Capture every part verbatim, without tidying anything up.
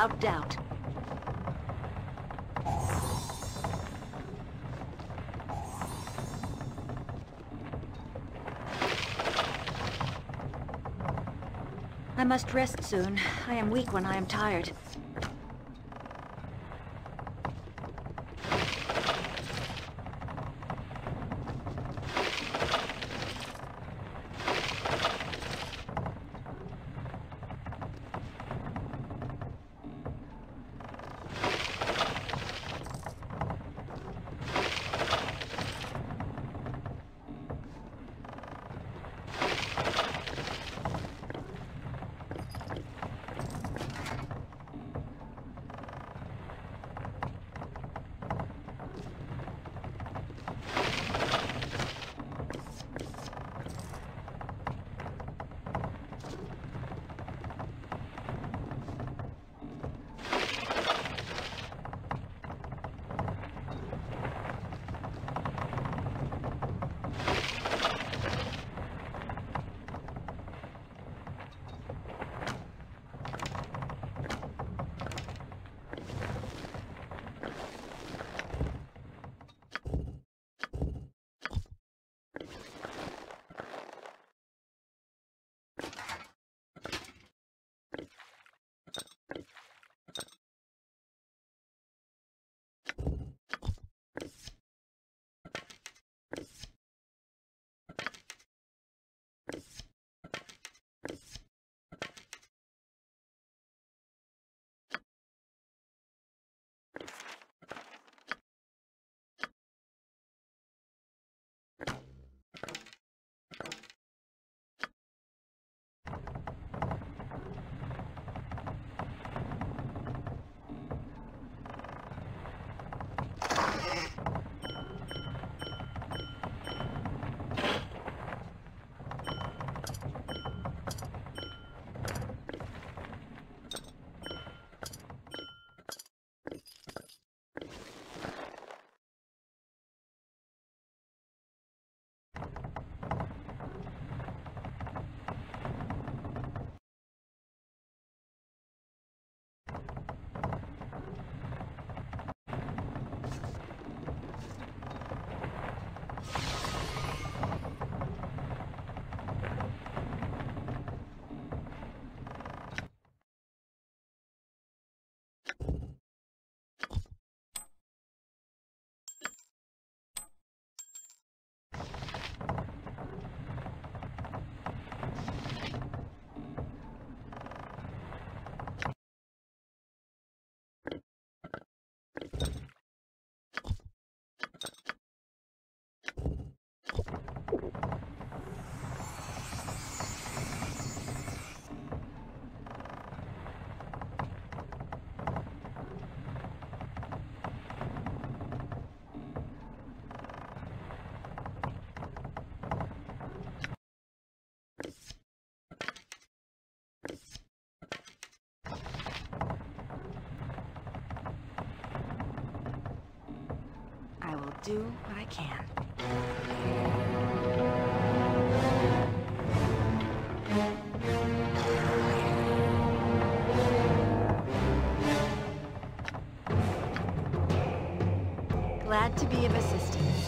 without doubt. I must rest soon. I am weak when I am tired. I will do what I can. Glad to be of assistance.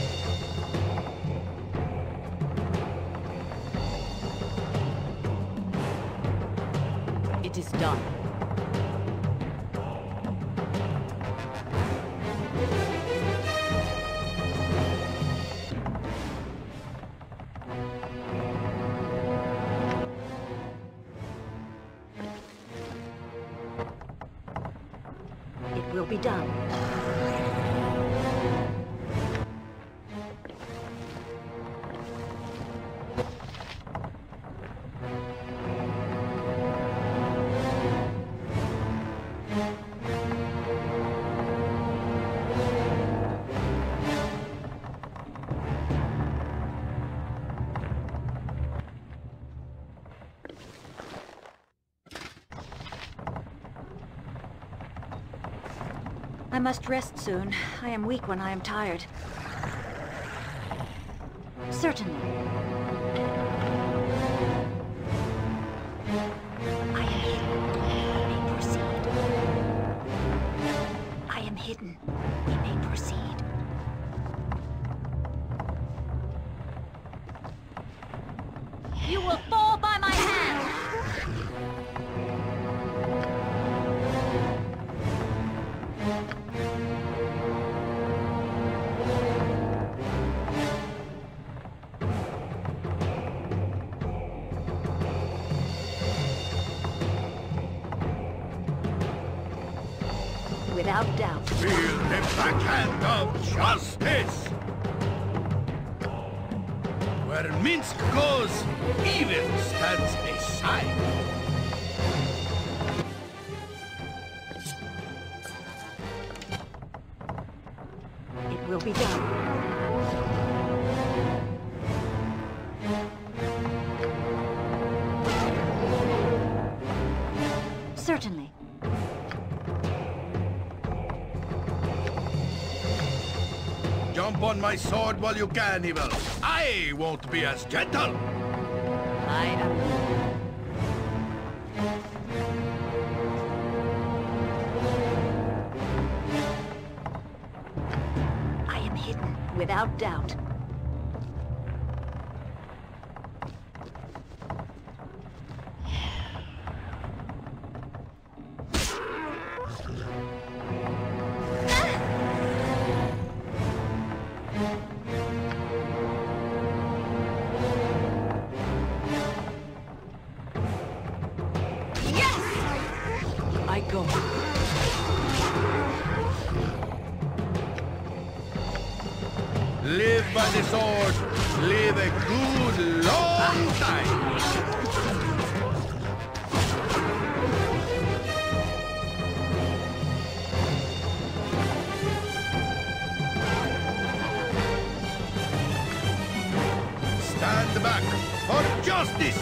It is done. It will be done. I must rest soon. I am weak when I am tired. Certainly. I may proceed. hidden. We may proceed. You will fall by my hand! Without doubt. Feel the backhand of justice! Where Minsk goes, evil stands aside. It will be done. Certainly. Jump on my sword while you can, evil. I won't be as gentle. I am. I am hidden, without doubt. I go. Live by the sword. Live a good long time. Stand back for justice.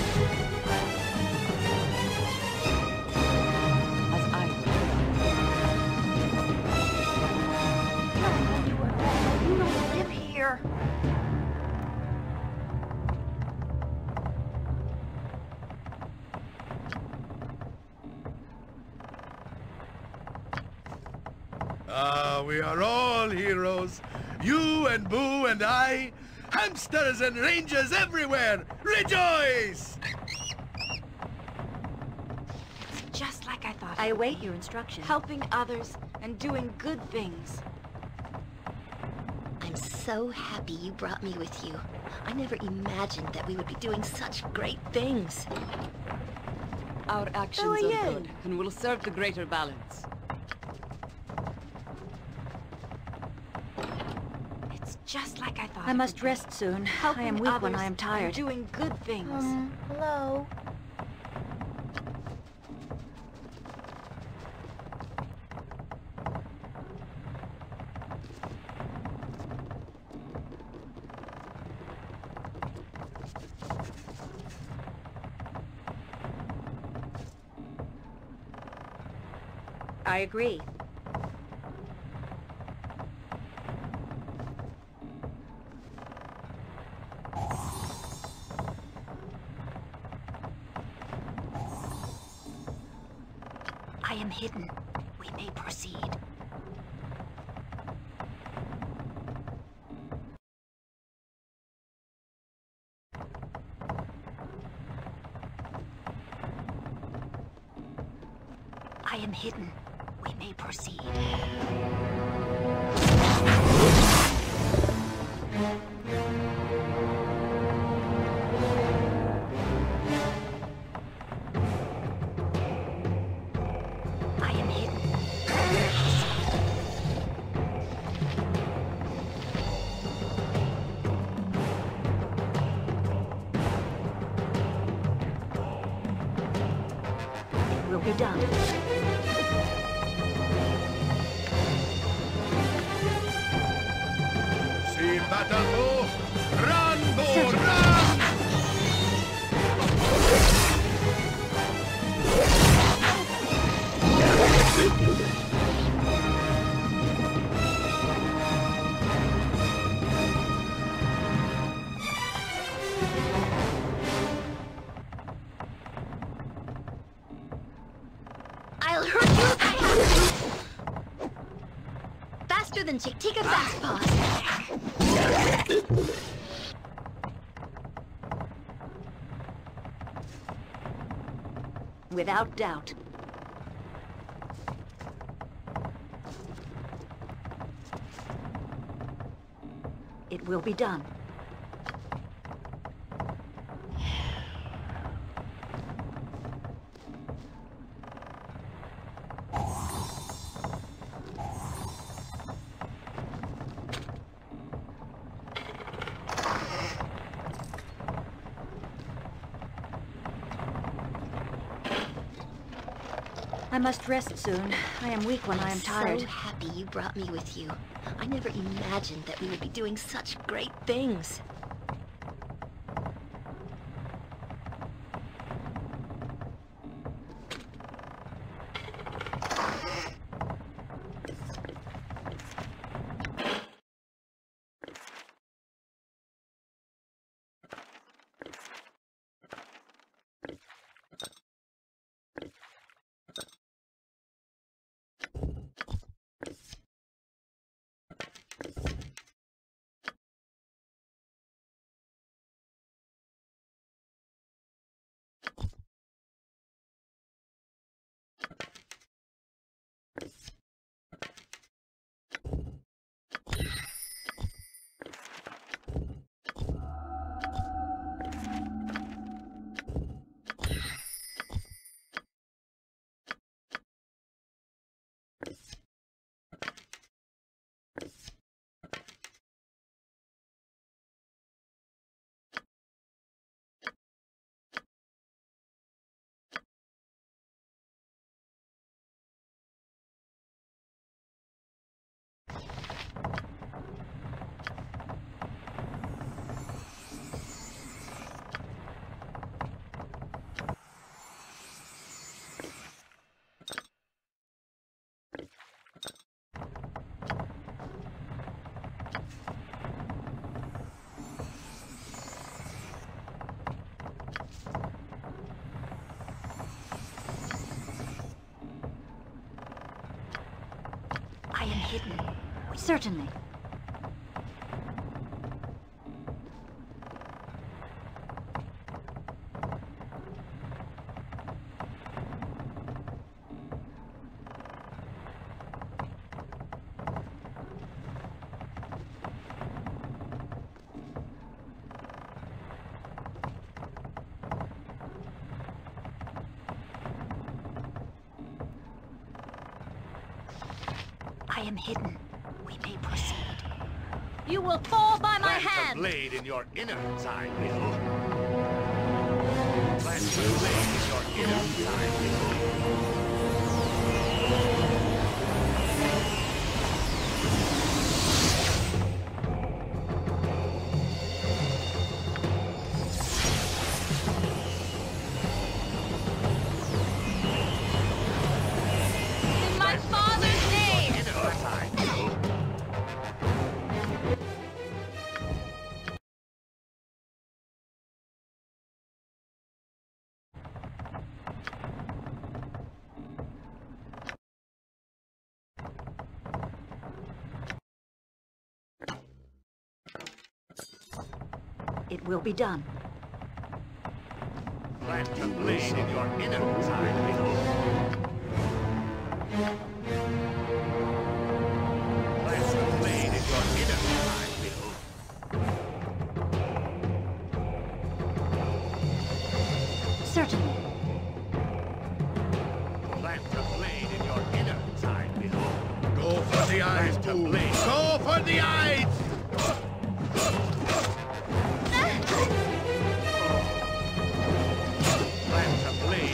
Ah, we are all heroes. You and Boo and I. Hamsters and rangers everywhere. Rejoice! It's just like I thought. I await your instruction. Helping others and doing good things. I'm so happy you brought me with you. I never imagined that we would be doing such great things. Our actions Who are are you? good and will serve the greater balance. It's just like I thought. I must rest soon. Helping I am weak when others I am tired. and doing good things. Um, hello? I agree. I am hidden. We may proceed. I am hidden. We may proceed. I am hidden. It will be done. See battle, Boo. Run, Boo, run! I'll hurt you! faster than Chick. Take a fast pause. Without doubt. It will be done. I must rest soon. I am weak when I am tired. So happy you brought me with you. I never imagined that we would be doing such great things. I am hidden. Certainly. I am hidden. We may proceed. You will fall by my Plant hand! a blade in your inner side, Bill. Plant a blade in your inner side, Bill. In my father's name! Inner side, Bill. It will be done. Plant a blade in your inner side, Bill. Plant a blade in your inner side, Bill. Certainly. Plant a blade in your inner side, Bill. Go for the eyes, Boo. Go for the eyes! Plant a blade.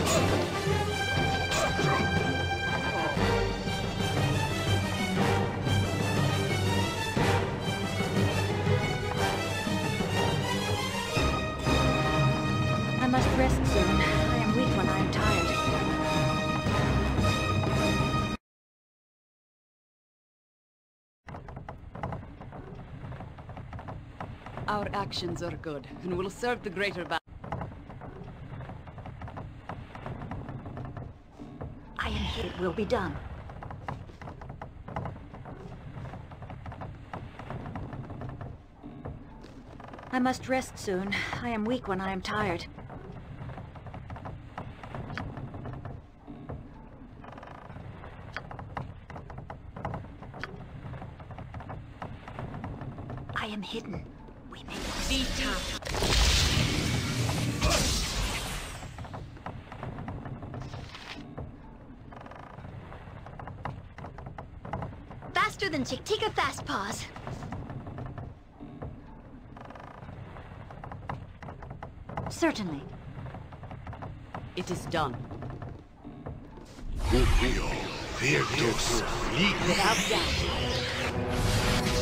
I must rest soon. I am weak when I am tired. Our actions are good, and will serve the greater balance. I am hidden. It will be done. I must rest soon. I am weak when I am tired. I am hidden. We may be tough. Faster than Chick. Take a fast pause. Certainly. It is done. Without doubt.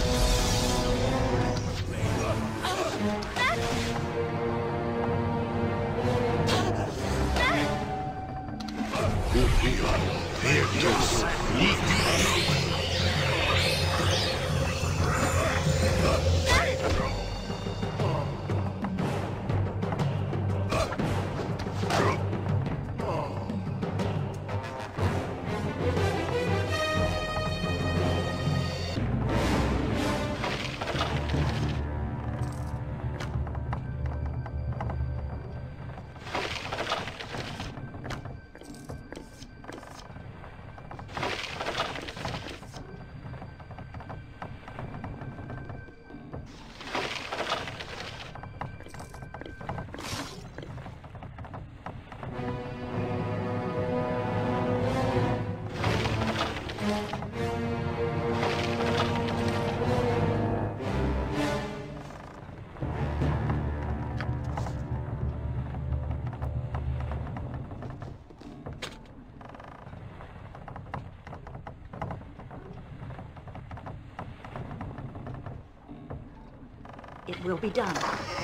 It will be done.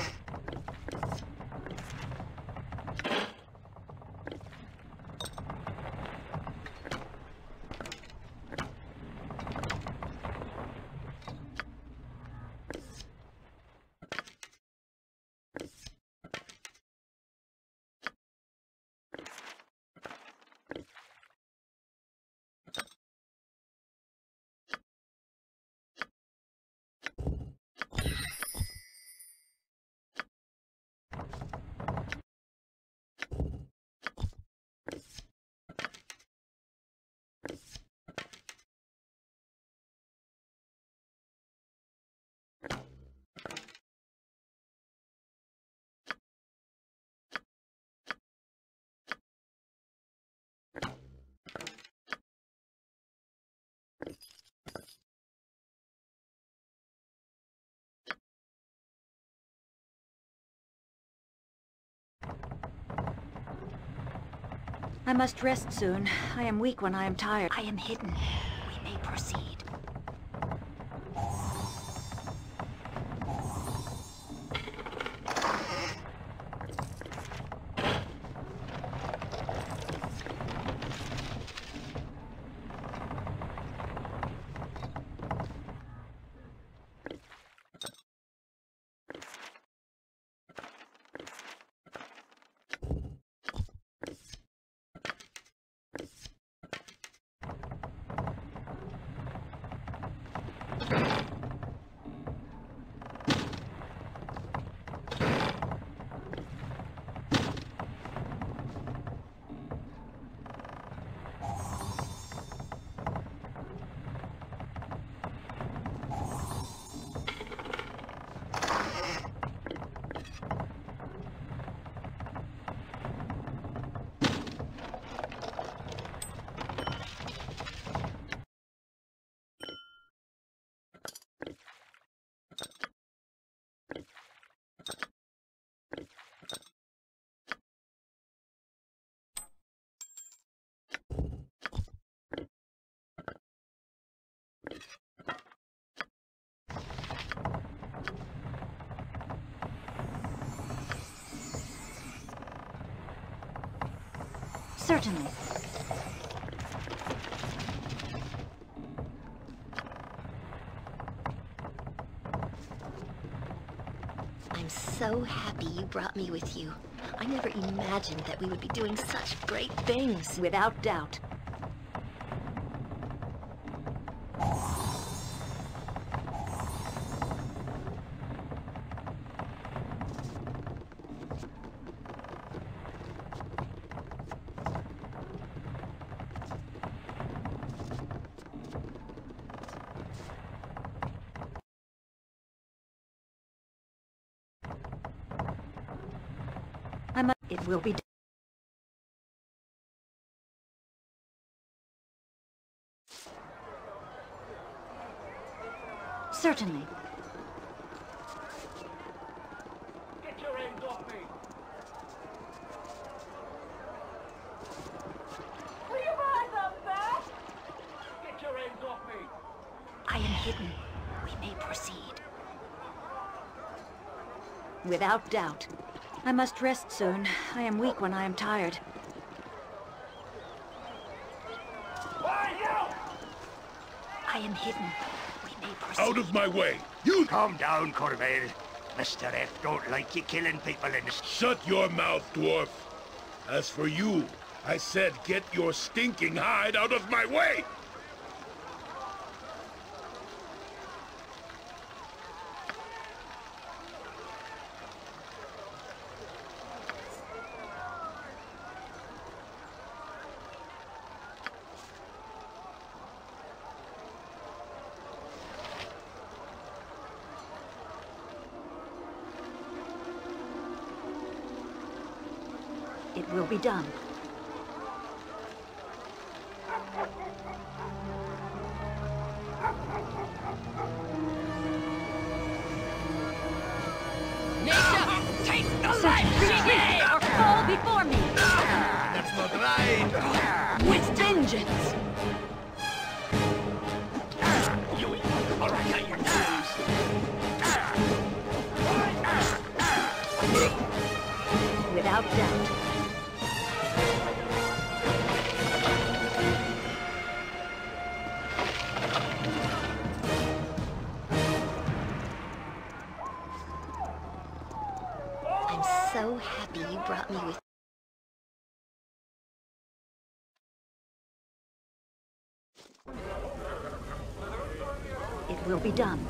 I must rest soon. I am weak when I am tired. I am hidden. We may proceed. Certainly. I'm so happy you brought me with you. I never imagined that we would be doing such great things. Without doubt. I must... It will be done. Certainly. Get your hands off me! Leave eyes up there! Get your hands off me! I am hidden. We may proceed. Without doubt. I must rest soon. I am weak when I am tired. Why, you! I am hidden. We may proceed. Out of my way! You... Calm down, Corvell. Mister F don't like you killing people in the... Shut your mouth, dwarf! As for you, I said get your stinking hide out of my way! It will be done. Nature, take the life she gave! Or fall before me! That's not right! With vengeance! Without doubt. I'm so happy you brought me with It will be done.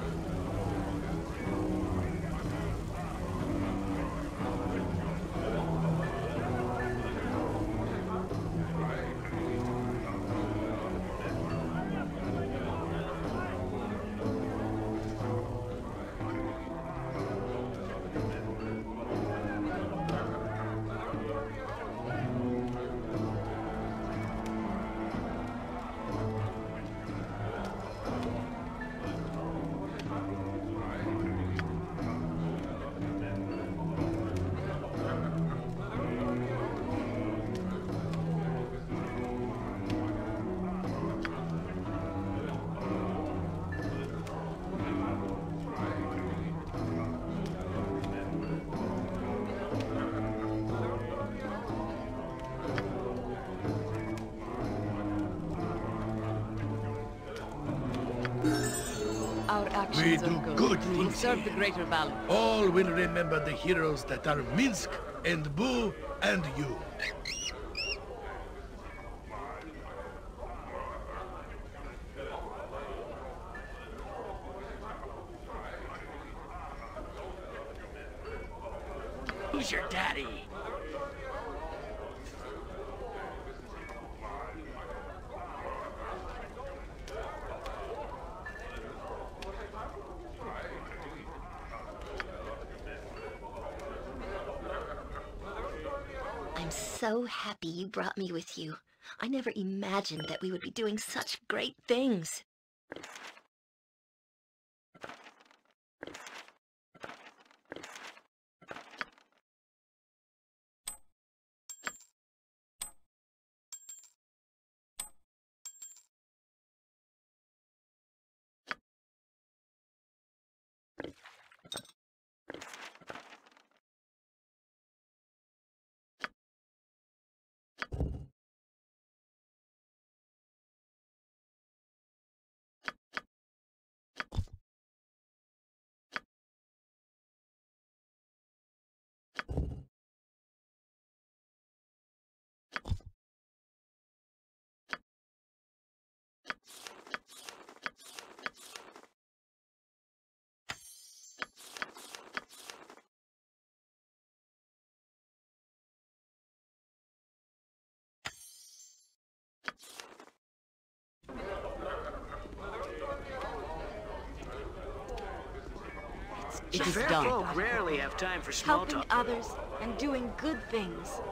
Our actions We are do good. good We will things serve the here. greater value. All will remember the heroes that are Minsk and Boo and you. Who's your daddy? I'm so happy you brought me with you. I never imagined that we would be doing such great things. It is Fair done. folk rarely have time for small Helping talk. others and doing good things.